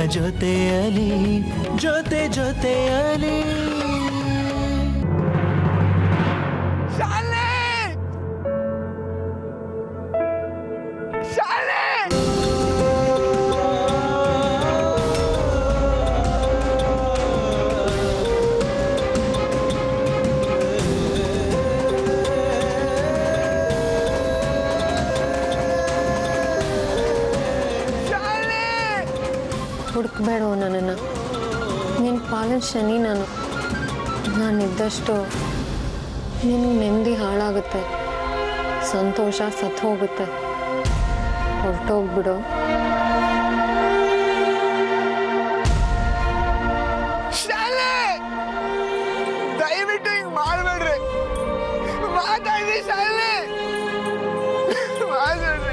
ಜೊತೆಯಲಿ ಜೊತೆಯಲಿ ಹುಡುಕಬೇಡ ನನ್ನನ್ನು. ನಿನ್ನ ಪಾಲಿನ ಶನಿ ನಾನಿದ್ದಷ್ಟು ನಿನಗೆ ನೆಮ್ಮದಿ ಹಾಳಾಗುತ್ತೆ, ಸಂತೋಷ ಸತ್ತು ಹೋಗುತ್ತೆ. ಹೊರಟೋಗ್ಬಿಡು. ದಯವಿಟ್ಟು ಹಿಂಗೆ ಮಾಡಬೇಡ್ರಿ. ಮಾತಾಡ್ರಿ ಶಾಲೆ, ಮಾತಾಡ್ರಿ.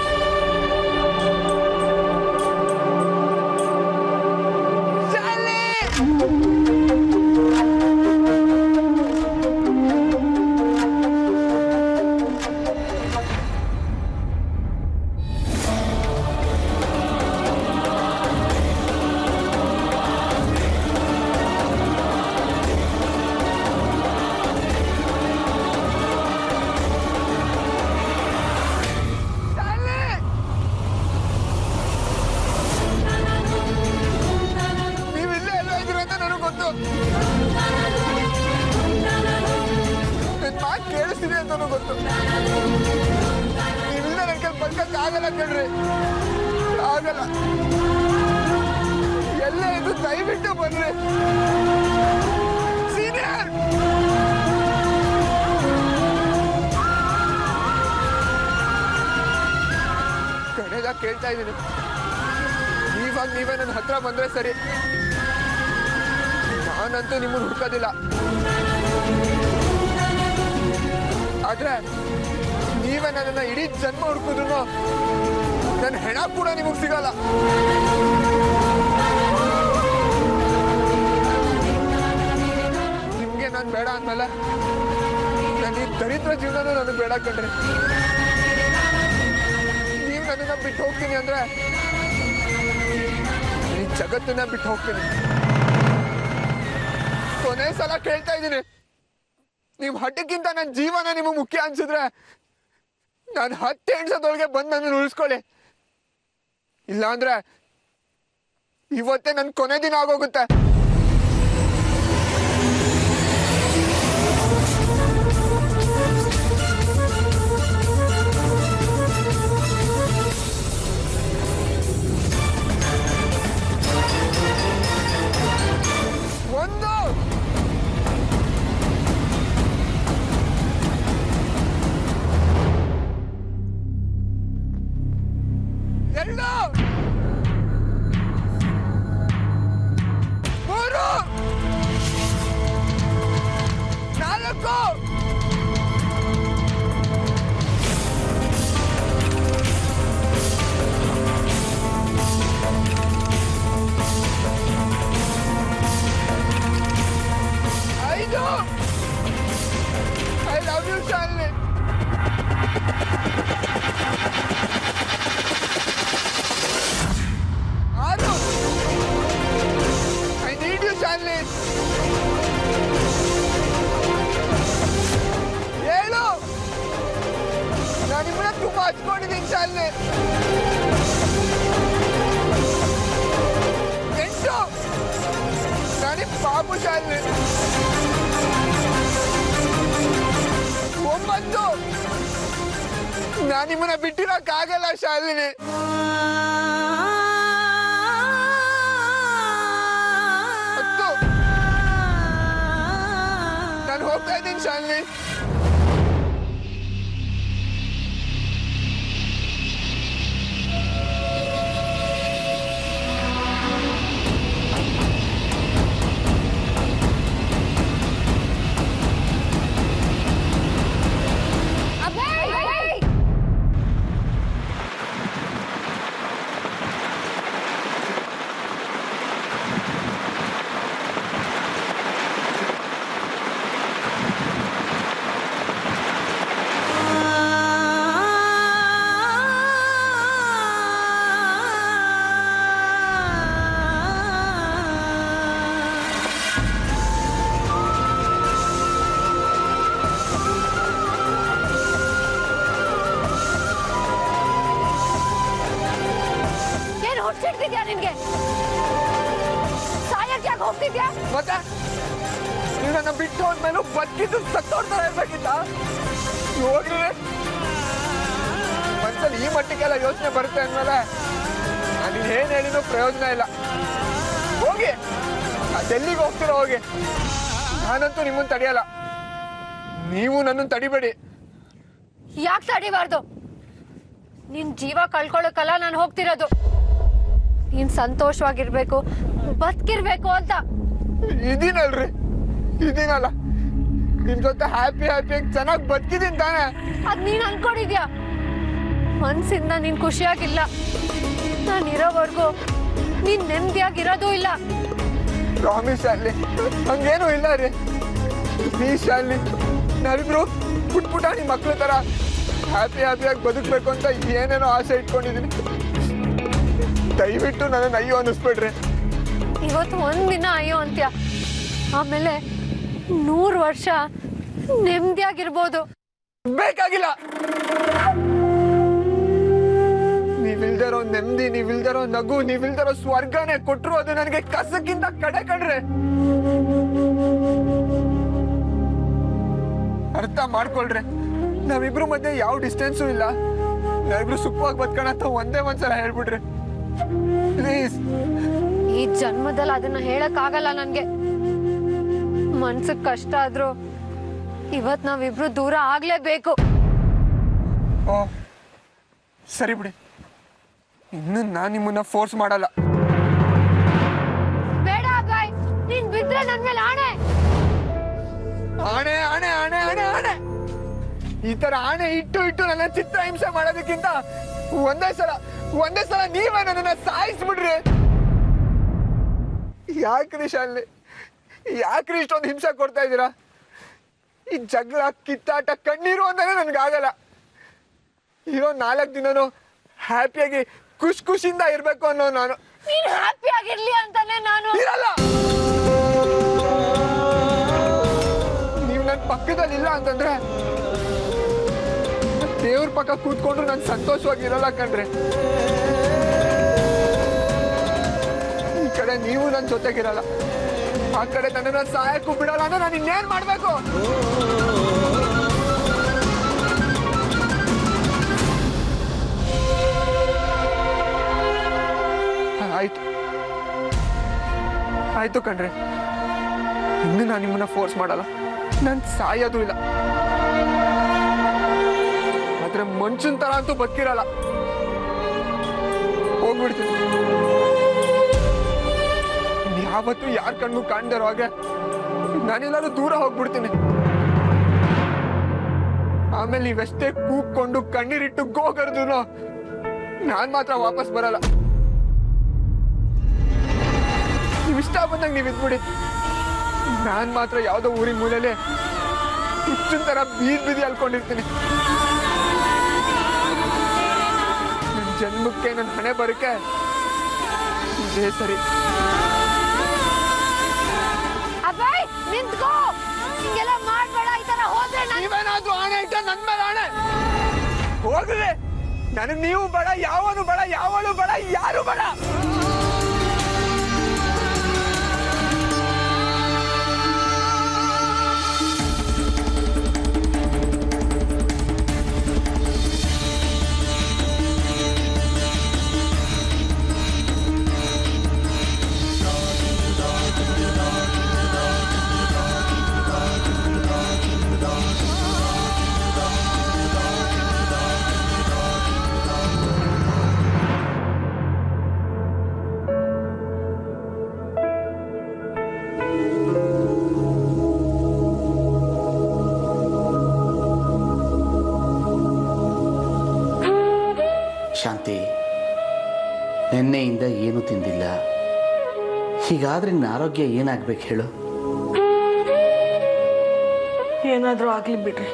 ಕೇಳಿಸ್ತಿದೆ ಅಂತಾನು ಗೊತ್ತು. ನೀವಿಲ್ಲ ನನ್ನ ಕೈ ಬದುಕಕ್ಕಾಗಲ್ಲ ಕಣ್ರಿ, ಆಗಲ್ಲ. ಎಲ್ಲ ಇದು ದಯವಿಟ್ಟು ಬನ್ರಿ ಸೀನಿಯರ್. ಕಡೆಗ ಕೇಳ್ತಾ ಇದ್ದೀನಿ, ಇವಾಗ ನೀವೇ ನನ್ನ ಹತ್ರ ಬಂದ್ರೆ ಸರಿ. ನಾನಂತೂ ನಿಮ್ಮನ್ನು ಹುಡ್ಕೋದಿಲ್ಲ. ಆದ್ರೆ ನೀವೇ ನನ್ನನ್ನ ಇಡೀ ಜನ್ಮ ಹುಡುಕಿದ್ರು ನನ್ನ ಹೆಣ ಕೂಡ ನಿಮಗ್ ಸಿಗಲ್ಲ. ನಿಮ್ಗೆ ನಾನು ಬೇಡ ಅಂದ್ಮೇಲೆ ನನ್ನ ಈ ದರಿದ್ರ ಜೀವನ ನನಗೆ ಬೇಡ ಕಣ್ರಿ. ನೀವು ನನ್ನನ್ನ ಬಿಟ್ಟು ಹೋಗ್ತೀನಿ ಅಂದ್ರೆ ಈ ಜಗತ್ತನ್ನ ಬಿಟ್ಟು ಹೋಗ್ತೀನಿ. ಕೊನೆ ಸಲ ಕೇಳ್ತಾ ಇದ್ದೀನಿ, ನೀವು ಹಟ್ಟಕ್ಕಿಂತ ನನ್ನ ಜೀವನ ನಿಮಗೆ ಮುಖ್ಯ ಅನ್ಸಿದ್ರೆ ನಾನು 10 ಎಣ್ಸದೊಳಗೆ ಬಂದು ನನ್ನನ್ನು ಉಳಿಸ್ಕೊಳ್ಳಿ. ಇಲ್ಲ ಅಂದ್ರೆ ಇವತ್ತೇ ನನ್ನ ಕೊನೆ ದಿನ ಆಗೋಗುತ್ತೆ. I love you, Shalini. Aru, I need you, Shalini. Hello. ನಾನು ನಿಮ್ಮನ್ನ ತುಂಬಾ ಹಚ್ಕೊಂಡಿದ್ದೀನಿ ಶಾಲಿನಿ. ಎಂಟು ನಾನು ಪಾಪು ಶಾಲಿನಿ. 9 ನಾನು ನಿಮ್ಮನ್ನ ಬಿಟ್ಟಿರೋಕ್ಕಾಗಲ್ಲ ಶಾಲಿನಿ. 10 ನಾನು ಹೋಗ್ತಾ ಇದ್ದೀನಿ ಶಾಲಿನಿ. ಬರ್ತಿದ್ಯಾ ನಿನ್ಗೆ? ಸಾಯಕ್ ಯಾಕೆ ಹೋಗ್ತಿದ್ಯಾ? ಮತ್ತೆ ನೀವು ನನ್ನ ಬಿಟ್ಟು ಹೋದ್ಮೇಲೂ ಬದುಕಿದ್ದು ಸತ್ತೋಡ್ತಾ ಇರ್ಬೇಕಿತ್ತ? ಹೋಗ್ರಿ, ಮನ್ಸಲ್ಲಿ ಈ ಮಟ್ಟಿಗೆಲ್ಲ ಯೋಚನೆ ಬರುತ್ತೆ ಅಂದ್ಮೇಲೆ ನಾನು ಏನ್ ಹೇಳಿನೂ ಪ್ರಯೋಜನ ಇಲ್ಲ. ಹೋಗಿ, ಅದೆಲ್ಲಿಗೆ ಹೋಗ್ತಿರೋ ಹೋಗಿ. ನಾನಂತೂ ನಿಮ್ಮನ್ನ ತಡೆಯಲ್ಲ, ನೀವು ನನ್ನನ್ನು ತಡಿಬೇಡಿ. ಯಾಕೆ ತಡಿಬಾರ್ದು? ನಿನ್ ಜೀವ ಕಳ್ಕೊಳ್ಳೋಕಲ್ಲ ನಾನು ಹೋಗ್ತಿರೋದು. ನೀನ್ ಸಂತೋಷವಾಗಿರ್ಬೇಕು, ಬದುಕಿರ್ಬೇಕು ಅಂತ. ಇದೀನಲ್ರಿ, ಇದೀನಲ್ಲ, ನಿನ್ ಜೊತೆ ಹ್ಯಾಪಿಯಾಗಿ ಚೆನ್ನಾಗಿ ಬದುಕಿದೀನಿ ತಾನೆ. ಅದ್ ನೀನ್ ಅನ್ಕೊಂಡಿದ್ಯಾ? ಮನ್ಸಿಂದ ನೀನ್ ಖುಷಿಯಾಗಿಲ್ಲ. ನಾನು ಇರೋವರೆಗೂ ನೀನ್ ನೆಮ್ಮದಿಯಾಗಿರೋದು ಇಲ್ಲ. ಪ್ರಾಮಿಸ್ ಅಲ್ಲಿ ಹಂಗೇನು ಇಲ್ಲ ರೀ. ಪ್ಲೀಸ್ ಅಲ್ಲಿ ನಾವಿಬ್ರು ಪುಟ್ಪುಟಾಣಿ ಮಕ್ಳ ತರ ಹ್ಯಾಪಿಯಾಗಿ ಬದುಕಬೇಕು ಅಂತ ಏನೇನೋ ಆಸೆ ಇಟ್ಕೊಂಡಿದ್ದೀನಿ. ದಯವಿಟ್ಟು ನನ್ನ ಅಯ್ಯೋ ಅನ್ನಿಸ್ಬೇಡ್ರಿ. ಇವತ್ತು ಒಂದಿನ ಅಯ್ಯೋ ಅಂತ್ಯ, ಆಮೇಲೆ 100 ವರ್ಷ ನೆಮ್ಮದಿಯಾಗಿರ್ಬೋದು. ಬೇಕಾಗಿಲ್ಲ. ನೀವಿಲ್ದಿರೋ ನೆಮ್ಮದಿ, ನೀವಿಲ್ದಿರೋ ನಗು, ನೀವಿಲ್ದಿರೋ ಸ್ವರ್ಗನೇ ಕೊಟ್ರು ಅದು ನನಗೆ ಕಸಕ್ಕಿಂತ ಕಡೆ ಕಣ್ರೆ. ಅರ್ಥ ಮಾಡ್ಕೊಳ್ರಿ, ನಾವಿಬ್ರು ಮಧ್ಯೆ ಯಾವ ಡಿಸ್ಟೆನ್ಸು ಇಲ್ಲ. ನಾವಿಬ್ರು ಸುಖವಾಗಿ ಬದುಕೋಣ ಅಂತ ಒಂದೇ ಒಂದ್ಸಲ ಹೇಳ್ಬಿಡ್ರಿ ಪ್ಲೀಸ್. ಈ ಜನ್ಮದಲ್ಲಿ ಅದನ್ನ ಹೇಳಕ್ ಆಗಲ್ಲ ನನ್ಗೆ. ಮನ್ಸಕ್ ಕಷ್ಟ ಆದ್ರೂ ಇವತ್ ನಾವಿಬ್ರು ದೂರ ಆಗ್ಲೇಬೇಕು. ಓ ಸರಿ ಬಿಡಿ, ಇನ್ನು ನಾನು ನಿಮ್ಮನ್ನ ಫೋರ್ಸ್ ಮಾಡಲ್ಲ. ಬೇಡ ಬಾಯ್, ನೀನ್ ಬಿದ್ರೆ ನನ್ ಮೇಲೆ ಆಣೆ. ಆಣೆ ಆಣೆ ಆಣೆ ಆಣೆ ಆಣೆ. ಈ ತರ ಆಣೆ ಇಟ್ಟು ನನ್ನ ಚಿತ್ರ ಹಿಂಸೆ ಮಾಡೋದಕ್ಕಿಂತ ಒಂದೇ ಸಲ ನೀವೇ ನನ್ನನ್ನ ಸಾಯಿಸ್ಬಿಡ್ರಿ. ಯಾಕ್ರಿ ಶಾಲಿನಿ, ಯಾಕ್ರಿ ಇಷ್ಟೊಂದು ಹಿಂಸೆ ಕೊಡ್ತಾ ಇದ್ದೀರಾ? ಈ ಜಗಳ, ಕಿತ್ತಾಟ, ಕಣ್ಣೀರು ಅಂತಾನೆ ನನ್ಗಾಗಲ್ಲ. ಇರೋ 4 ದಿನನೂ ಹ್ಯಾಪಿಯಾಗಿ ಖುಷಿಯಿಂದ ಇರ್ಬೇಕು ಅನ್ನೋ ನಾನು. ನೀನ್ ಹ್ಯಾಪಿ ಆಗಿರ್ಲಿ ಅಂತಾನೆ ನಾನು ಇರಲ್ಲ. ನೀವು ನನ್ನ ಪಕ್ಕದಲ್ಲಿ ಇಲ್ಲ ಅಂತಂದ್ರೆ ದೇವ್ರ ಪಕ್ಕ ಕೂತ್ಕೊಂಡ್ರು ನಾನು ಸಂತೋಷವಾಗಿ ಇರಲ್ಲ ಕಣ್ರಿ. ಈ ಕಡೆ ನೀವು ನನ್ನ ಜೊತೆಗಿರಲ್ಲ, ಆ ಕಡೆ ನನ್ನನ್ನ ಸಹಾಯಕ್ಕೂ ಬಿಡಲ್ಲ ಅಂದ್ರೆ ನಾನು ಇನ್ನೇನ್ ಮಾಡ್ಬೇಕು? ಆಯ್ತು ಕಣ್ರಿ, ಇನ್ನು ನಾನು ನಿಮ್ಮನ್ನ ಫೋರ್ಸ್ ಮಾಡಲ್ಲ. ನಾನು ಸಾಯೋದು ಇಲ್ಲ, ಆದ್ರೆ ಮನುಷ್ಯನ್ ತರ ಅಂತೂ ಬದುಕಿರಲ್ಲ. ಹೋಗ್ಬಿಡ್ತೀನಿ. ಯಾವತ್ತೂ ಯಾರ ಕಣ್ಣು ಕಾಣ್ದಿರೋ ಹಾಗೆ ನಾನೆಲ್ಲಾದ್ರೂ ದೂರ ಹೋಗ್ಬಿಡ್ತೀನಿ. ಆಮೇಲೆ ನೀವೆಷ್ಟೇ ಕೂಗ್ಕೊಂಡು ಕಣ್ಣೀರಿಟ್ಟು ಗೋಗರ್ದು ನಾನ್ ಮಾತ್ರ ವಾಪಸ್ ಬರಲ್ಲ. ನೀವ್ ಇಷ್ಟ ಬಂದಂಗೆ ನೀವ್ ಇದ್ಬಿಡಿ. ನಾನ್ ಮಾತ್ರ ಯಾವ್ದೋ ಊರಿನ ಮೂಲೆಯಲ್ಲಿ ಹುಚ್ಚಿನ ತರ ಬೀದಿ ಅಲ್ಕೊಂಡಿರ್ತೀನಿ. ನನ್ನ ಜನ್ಮಕ್ಕೆ, ನನ್ನ ಹಣೆ ಬರಕ್ಕೆ ಇದೇ ಸರಿ. ಅಬ್ಬಾಯ್ ನಿಂತ್ಕೋ, ಹಿಂಗೆಲ್ಲ ಮಾಡ್ಬೇಡ. ಈ ತರ ಹೋದ್ರೆ ನೀವೇನಾದ್ರೂ ಆಣೆ ಇಟ್ಟ ನನ್ ಮೇಲೆ ಆಣೆ. ಹೋಗ್ರಿ, ನನಗ್ ನೀವು ಬೇಡ, ಯಾವನು ಬೇಡ, ಯಾವಳು ಬೇಡ, ಯಾರು ಬೇಡ. ಶಾಂತಿ, ನಿನ್ನೆಯಿಂದ ಏನೂ ತಿಂದಿಲ್ಲ. ಹೀಗಾದ್ರೆ ನಿನ್ನ ಆರೋಗ್ಯ ಏನಾಗ್ಬೇಕು ಹೇಳು? ಏನಾದರೂ ಆಗಲಿ ಬಿಡ್ರಿ.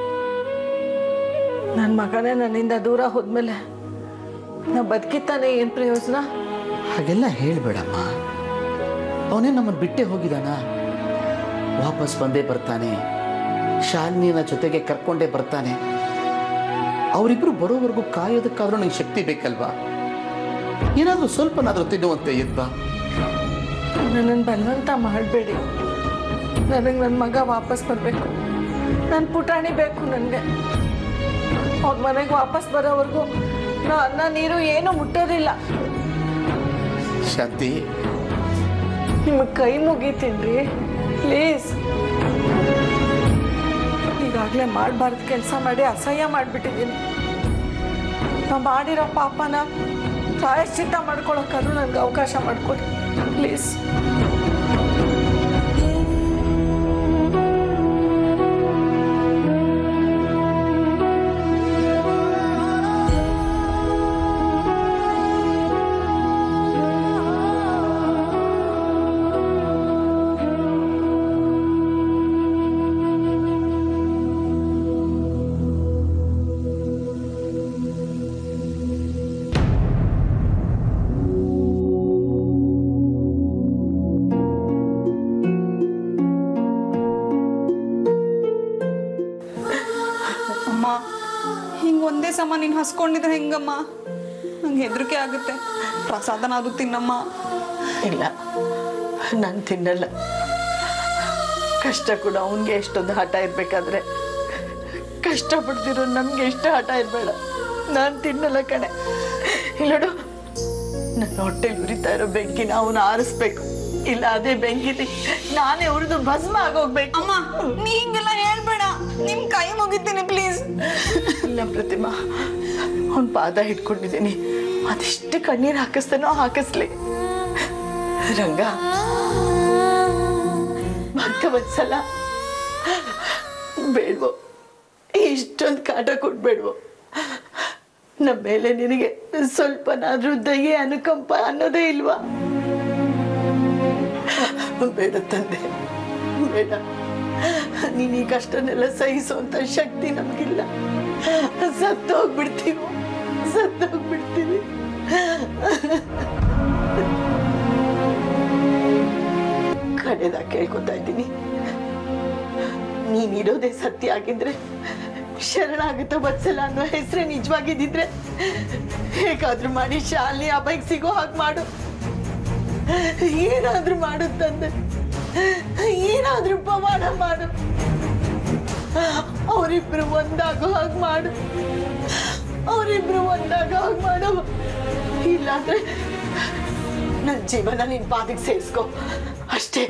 ನನ್ನ ಮಗನೇ ನನ್ನಿಂದ ದೂರ ಹೋದ್ಮೇಲೆ ನಾ ಬದುಕಿತ್ತಾನೆ ಏನು ಪ್ರಯೋಜನ? ಹಾಗೆಲ್ಲ ಹೇಳ್ಬೇಡಮ್ಮ. ಅವನೇ ನಮ್ಮನ್ನು ಬಿಟ್ಟೇ ಹೋಗಿದಾನ. ವಾಪಸ್ ಬಂದೇ ಬರ್ತಾನೆ, ಶಾಲಿನಿನ ಜೊತೆಗೆ ಕರ್ಕೊಂಡೇ ಬರ್ತಾನೆ. ಅವರಿಬ್ರು ಬರೋವರೆಗೂ ಕಾಯೋದಕ್ಕಾದ್ರೂ ನಂಗೆ ಶಕ್ತಿ ಬೇಕಲ್ವಾ? ಏನಾದರೂ ಸ್ವಲ್ಪನಾದರೂ ತಿನ್ನುವಂತೆ ಇದ್ಬಾ. ನನ್ನನ್ನು ಬಲವಂತ ಮಾಡಬೇಡಿ. ನನಗೆ ನನ್ನ ಮಗ ವಾಪಸ್ ಬರಬೇಕು. ನನ್ನ ಪುಟಾಣಿ ಬೇಕು ನನಗೆ. ಅವ್ರ ಮನೆಗೆ ವಾಪಸ್ ಬರೋವರೆಗೂ ನಾ ಅನ್ನ ನೀರು ಏನೂ ಮುಟ್ಟೋದಿಲ್ಲ. ಶಾಂತಿ, ನಿಮಗೆ ಕೈ ಮುಗಿತೀನಿ ಪ್ಲೀಸ್. ಈಗಾಗಲೇ ಮಾಡಬಾರ್ದು ಕೆಲಸ ಮಾಡಿ ಅಸಹ್ಯ ಮಾಡಿಬಿಟ್ಟಿದ್ದೀನಿ. ನಾವು ಮಾಡಿರೋ ಪಾಪನ ಪ್ರಾಯಶ್ಚಿತ್ತ ಮಾಡ್ಕೊಳಕ್ಕಾದ್ರೂ ನನಗೆ ಅವಕಾಶ ಮಾಡಿಕೊಡಿ ಪ್ಲೀಸ್. ಹಿಂಗೆ ಒಂದೇ ಸಮ ನೀನು ಹಸ್ಕೊಂಡಿದ್ರೆ ಹೆಂಗಮ್ಮ? ನಂಗೆ ಹೆದರಿಕೆ ಆಗುತ್ತೆ. ಪ್ರಸಾದನಾದ್ರೂ ತಿನ್ನಮ್ಮ. ಇಲ್ಲ, ನಾನು ತಿನ್ನಲ್ಲ. ಕಷ್ಟ ಕೂಡ ಅವನಿಗೆ ಎಷ್ಟೊಂದು ಹಠ ಇರಬೇಕಾದ್ರೆ ಕಷ್ಟಪಡ್ತಿರೋ ನಮಗೆ ಎಷ್ಟು ಹಠ ಇರಬೇಡ. ನಾನು ತಿನ್ನಲ್ಲ ಕಣೆ. ಇಲ್ಲೋಡು, ನನ್ನ ಹೊಟ್ಟೆಲಿ ಉರಿತಾ ಇರೋ ಬೆಂಕಿನ ಅವನು ಆರಿಸ್ಬೇಕು. ಇಲ್ಲ ಅದೇ ಬೆಂಕಿಲಿ ನಾನೇ ಉರಿದು ಭಸ್ಮ ಆಗೋಗ್ಬೇಕು. ಅಮ್ಮ, ನೀ ಹಿಂಗೆಲ್ಲ ಹೇಳ್ಬೇಡ. ನಿಮ್ ಕೈ ಮುಗಿತೀನಿ ಪ್ಲೀಸ್. ಇಲ್ಲ ಪ್ರತಿಮಾ, ಅವನ ಪಾದ ಹಿಡ್ಕೊಂಡಿದ್ದೀನಿ. ಅದೆಷ್ಟು ಕಣ್ಣೀರು ಹಾಕಿಸ್ತಾನೋ ಹಾಕಿಸ್ಲಿ. ರಂಗ, ಭಕ್ತವತ್ಸಲ, ಬೇಡ್ವೋ, ಇಷ್ಟೊಂದು ಕಾಟ ಕೊಟ್ಬೇಡ್ವೋ. ನಮ್ಮ ಮೇಲೆ ನಿನಗೆ ಸ್ವಲ್ಪನಾದ್ರೂ ದಯೆ ಅನುಕಂಪ ಅನ್ನೋದೇ ಇಲ್ವಾ? ಬೇಡ ತಂದೆ, ಬೇಡ. ನೀನು ಈ ಕಷ್ಟನೆಲ್ಲ ಸಹಿಸುವಂತ ಶಕ್ತಿ ನಮಗಿಲ್ಲ. ಸತ್ತೋಗ್ಬಿಡ್ತೀವಿ. ಕಡೆದಾಗ ಕೇಳ್ಕೊತಾ ಇದ್ದೀನಿ, ನೀನಿರೋದೇ ಸತ್ಯ ಆಗಿದ್ರೆ, ಶರಣಾಗತ ವತ್ಸಲ ಅನ್ನೋ ಹೆಸರೇ ನಿಜವಾಗಿದ್ದಿದ್ರೆ ಹೇಗಾದ್ರೂ ಮಾಡಿ ಶಾಲಿನಿ ಅಭಯಕ್ಕೆ ಸಿಗೋ ಹಾಗೆ ಮಾಡು. ಏನಾದ್ರೂ ಮಾಡು ತಂದೆ, ಏನಾದ್ರೂ ಪವಾಡ ಮಾಡು. ಅವರಿಬ್ರು ಒಂದಾಗೋ ಹಾಗೆ ಮಾಡು. ಇಲ್ಲಾಂದ್ರೆ ನನ್ನ ಜೀವನ ನಿನ್ ಪಾದಿಗೆ ಸೇರಿಸ್ಕೋ. ಅಷ್ಟೇ.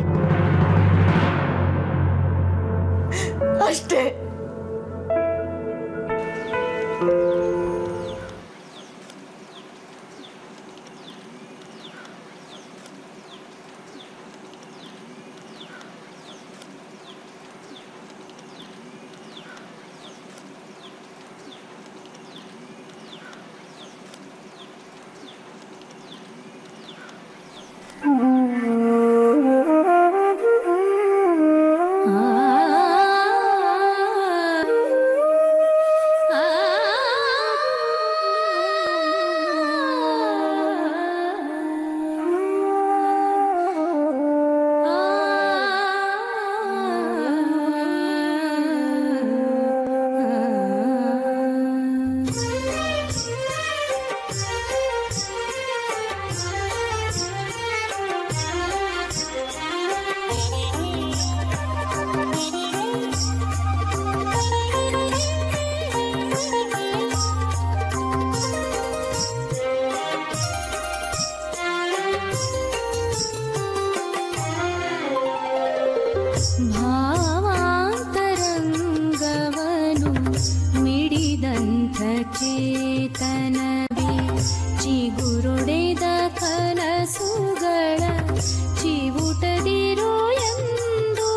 ಭಾವಾಂತರಂಗವನು ಮಿಡಿದಂಥ ಚೇತನವೇ ಚಿಗುರೊಡೆದ ಕನಸುಗಳ ಚಿವುಟದಿರೋ ಎಂದು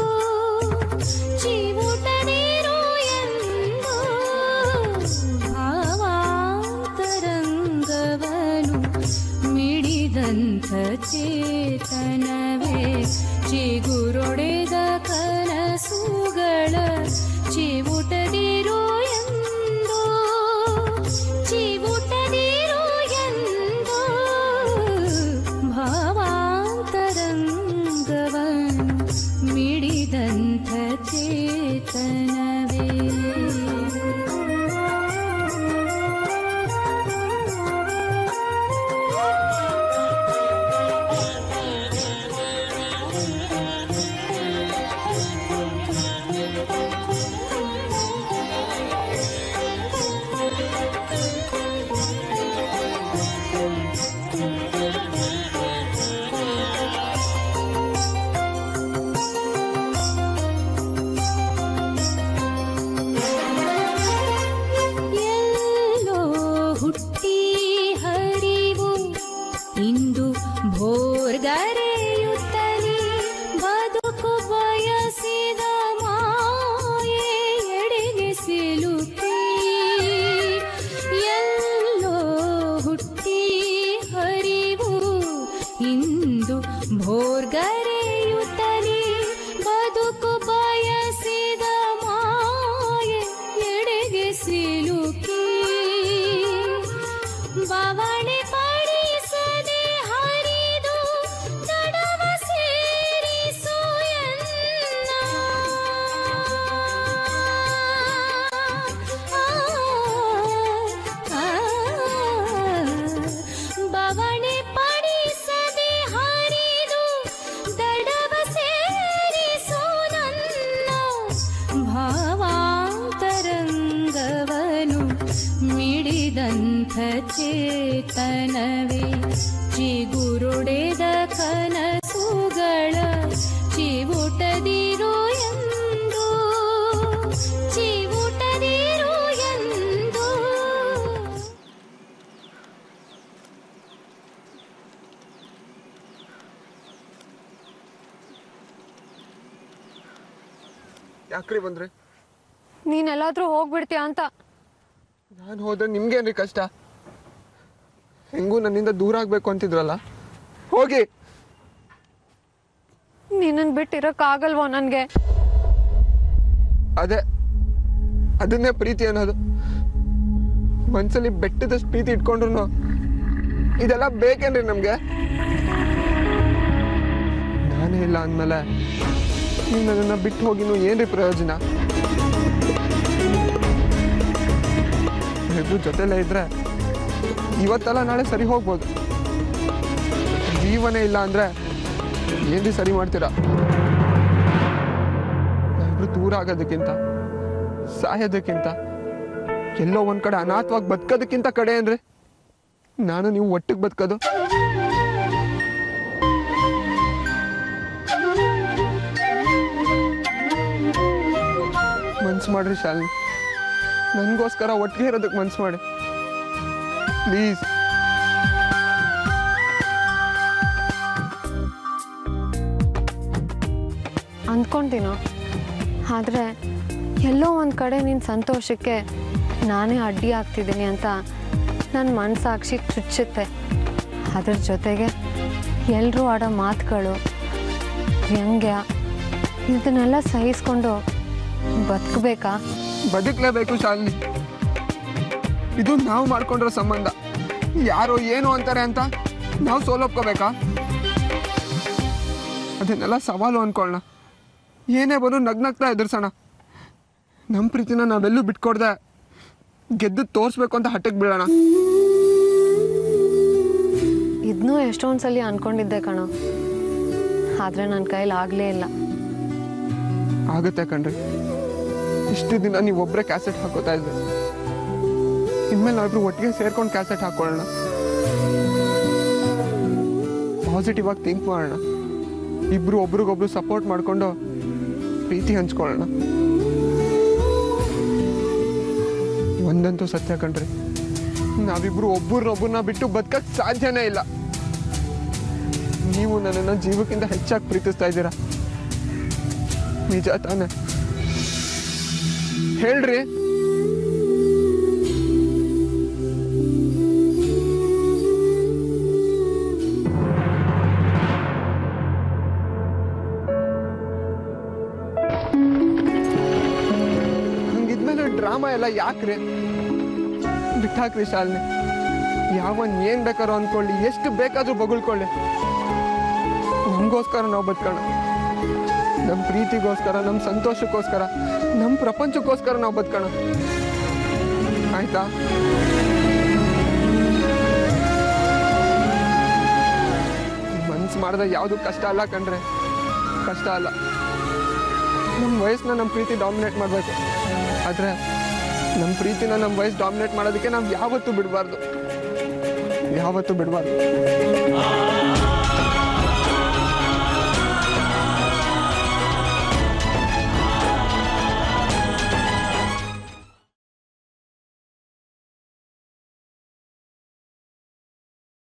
ಭಾವಾಂತರಂಗವನು ಮಿಡಿದಂಥ ಚೇತನವೇ ಚಿಗುರೊಡೆದ ಕನಸುಗಳ ಚಿವುಟದಿರೋ ಎಂದು ಭಾವಾಂತರಂಗವನು ಮಿಡಿದಂಥ ಚೇತನವೇ. ಬಾವಣೆ ಪಡಿಸದೆ ಹರಿದು ದಡವ ಸೇರಿಸು ಎನ್ನ. ಬಾವಣೆ ಪಡಿಸದೆ ಹರಿದು ದಡವ ಸೇರಿಸು ನನ್ನ ಭಾವಾಂತರಂಗವನು ಮಿಡಿದಂಥ ಚೇತನವೇ ಚಿಗುರೊಡೆದ ಕನಸುಗಳ ಚಿವುಟದಿರು ಎಂದು ಚಿವುಟದಿರು ಎಂದು. ಯಾಕ್ರಿ ಬಂದ್ರಿ? ನೀನೆಲ್ಲಾದ್ರೂ ಹೋಗ್ಬಿಡ್ತೀಯ ಅಂತ. ನಾನು ಹೋದ್ರೆ ನಿಮ್ಗೇನ್ರಿ ಕಷ್ಟ? ಹೆಂಗೂ ನನ್ನಿಂದ ದೂರ ಆಗ್ಬೇಕು ಅಂತಿದ್ರಲ್ಲ, ಹೋಗಿ. ನಿನ್ನನ್ ಬಿಟ್ಟಿರಕ್ಕಾಗಲ್ವೋ ನನ್ಗೆ? ಅದನ್ನೇ ಪ್ರೀತಿ ಅನ್ನೋದು. ಮನ್ಸಲ್ಲಿ ಬೆಟ್ಟದಷ್ಟು ಪ್ರೀತಿ ಇಟ್ಕೊಂಡ್ರು ಇದೆಲ್ಲ ಬೇಕೇನ್ರಿ ನಮ್ಗೆ? ನಾನೇ ಇಲ್ಲ ಅಂದ್ಮೇಲೆ ನೀವು ನನ್ನನ್ನು ಬಿಟ್ಟು ಹೋಗಿನೂ ಏನ್ರಿ ಪ್ರಯೋಜನ? ಇಬ್ರು ಜೊತೆಲೇ ಇದ್ರೆ ಇವತ್ತೆಲ್ಲ ನಾಳೆ ಸರಿ ಹೋಗ್ಬೋದು. ಜೀವನೇ ಇಲ್ಲ ಅಂದ್ರೆ ಏನ್ರಿ ಸರಿ ಮಾಡ್ತೀರಾ? ನಾವಿಬ್ರು ದೂರ ಆಗೋದಕ್ಕಿಂತ ಸಾಯೋದಕ್ಕಿಂತ ಎಲ್ಲೋ ಒಂದ್ ಕಡೆ ಅನಾಥವಾಗಿ ಬದುಕೋದಕ್ಕಿಂತ ಕಡೆ ಅಂದ್ರೆ ನಾನು ನೀವು ಒಟ್ಟಿಗೆ ಬದುಕೋದು. ಮನ್ಸು ಮಾಡ್ರಿ ಶಾಲಿನಿ, ನನಗೋಸ್ಕರ ಒಟ್ಟಿಗೆ ಇರೋದಕ್ಕೆ ಮನ್ಸು ಮಾಡಿ ಪ್ಲೀಸ್. ಅಂದ್ಕೊಂತೀನೋ, ಆದರೆ ಎಲ್ಲೋ ಒಂದು ಕಡೆ ನಿನ್ನ ಸಂತೋಷಕ್ಕೆ ನಾನೇ ಅಡ್ಡಿ ಆಗ್ತಿದ್ದೀನಿ ಅಂತ ನನ್ನ ಮನಸ್ಸಾಕ್ಷಿ ಚುಚ್ಚುತ್ತೆ. ಅದ್ರ ಜೊತೆಗೆ ಎಲ್ಲರೂ ಆಡೋ ಮಾತುಗಳು, ವ್ಯಂಗ್ಯ, ಇದನ್ನೆಲ್ಲ ಸಹಿಸ್ಕೊಂಡು ಬದುಕಬೇಕಾ? ಬದುಕಲೇಬೇಕು ಶಾಲಿನಿ. ಇದು ನಾವು ಮಾಡ್ಕೊಂಡಿರೋ ಸಂಬಂಧ. ಯಾರೋ ಏನು ಅಂತಾರೆ ಅಂತ ನಾವು ಸೋಲೊಪ್ಕೋಬೇಕಾ? ಅದನ್ನೆಲ್ಲ ಸವಾಲು ಅನ್ಕೊಳ್ಳೋಣ. ಏನೇ ಬರೋ ನಗ್ನಗ್ತಾ ಎದುರ್ಸೋಣ. ನಮ್ಮ ಪ್ರೀತಿನ ನಾವೆಲ್ಲೂ ಬಿಟ್ಕೊಡ್ದೆ ಗೆದ್ದು ತೋರಿಸ್ಬೇಕು ಅಂತ ಹಠಕ್ಕೆ ಬೀಳೋಣ. ಇದನ್ನೂ ಎಷ್ಟೊಂದು ಸಲ ಅನ್ಕೊಂಡಿದ್ದೆ ಕಣೋ, ಆದರೆ ನನ್ನ ಕೈಲಿ ಆಗಲೇ ಇಲ್ಲ. ಆಗುತ್ತೆ ಕಣ್ರಿ. ಇಷ್ಟು ದಿನ ನೀವು ಒಬ್ಬರೇ ಕ್ಯಾಸೆಟ್ ಹಾಕೋತಾ ಇದ್ರಿ. ಇನ್ಮೇಲೆ ನಾವಿಬ್ರು ಒಟ್ಟಿಗೆ ಸೇರ್ಕೊಂಡು ಕ್ಯಾಸೆಟ್ ಹಾಕೊಳ್ಳೋಣ. ಪಾಸಿಟಿವ್ ಆಗಿ ಥಿಂಕ್ ಮಾಡೋಣ. ಇಬ್ರು ಒಬ್ರಿಗೊಬ್ರು ಸಪೋರ್ಟ್ ಮಾಡಿಕೊಂಡು ಪ್ರೀತಿ ಹಂಚ್ಕೊಳ್ಳೋಣ. ಒಂದಂತೂ ಸತ್ಯ ಕಣ್ರಿ, ನಾವಿಬ್ರು ಒಬ್ಬರನ್ನೊಬ್ಬರನ್ನ ಬಿಟ್ಟು ಬದುಕಕ್ಕೆ ಸಾಧ್ಯನೇ ಇಲ್ಲ. ನೀವು ನನ್ನನ್ನು ಜೀವಕ್ಕಿಂತ ಹೆಚ್ಚಾಗಿ ಪ್ರೀತಿಸ್ತಾ ಇದ್ದೀರಾ, ನಿಜ ತಾನೆ? ಹೇಳ್ರಿ. ಹಂಗಿದ್ಮೇಲೆ ಡ್ರಾಮಾ ಎಲ್ಲ ಯಾಕ್ರಿ? ಬಿಟ್ಟಾಕ್ರಿ ಶಾಲಿನಿ. ಯಾವನ್ ಏನ್ ಬೇಕಾರೋ ಅನ್ಕೊಳ್ಳಿ, ಎಷ್ಟು ಬೇಕಾದ್ರೂ ಬಗಳ್ಕೊಳ್ಳಿ. ನಮಗೋಸ್ಕರ ನಾವು ಬದುಕೋಣ. ನಮ್ಮ ಪ್ರೀತಿಗೋಸ್ಕರ, ನಮ್ಮ ಸಂತೋಷಕ್ಕೋಸ್ಕರ, ನಮ್ಮ ಪ್ರಪಂಚಕ್ಕೋಸ್ಕರ ನಾವು ಬದುಕೋಣ. ಆಯ್ತಾ? ಮನ್ಸು ಮಾಡಿದ ಯಾವುದು ಕಷ್ಟ ಅಲ್ಲ ಕಣ್ರೆ, ಕಷ್ಟ ಅಲ್ಲ. ನಮ್ಮ ವಯಸ್ಸನ್ನ ನಮ್ಮ ಪ್ರೀತಿ ಡಾಮಿನೇಟ್ ಮಾಡಬೇಕು. ಆದರೆ ನಮ್ಮ ಪ್ರೀತಿನ ನಮ್ಮ ವಯಸ್ಸು ಡಾಮಿನೇಟ್ ಮಾಡೋದಕ್ಕೆ ನಾವು ಯಾವತ್ತೂ ಬಿಡಬಾರ್ದು.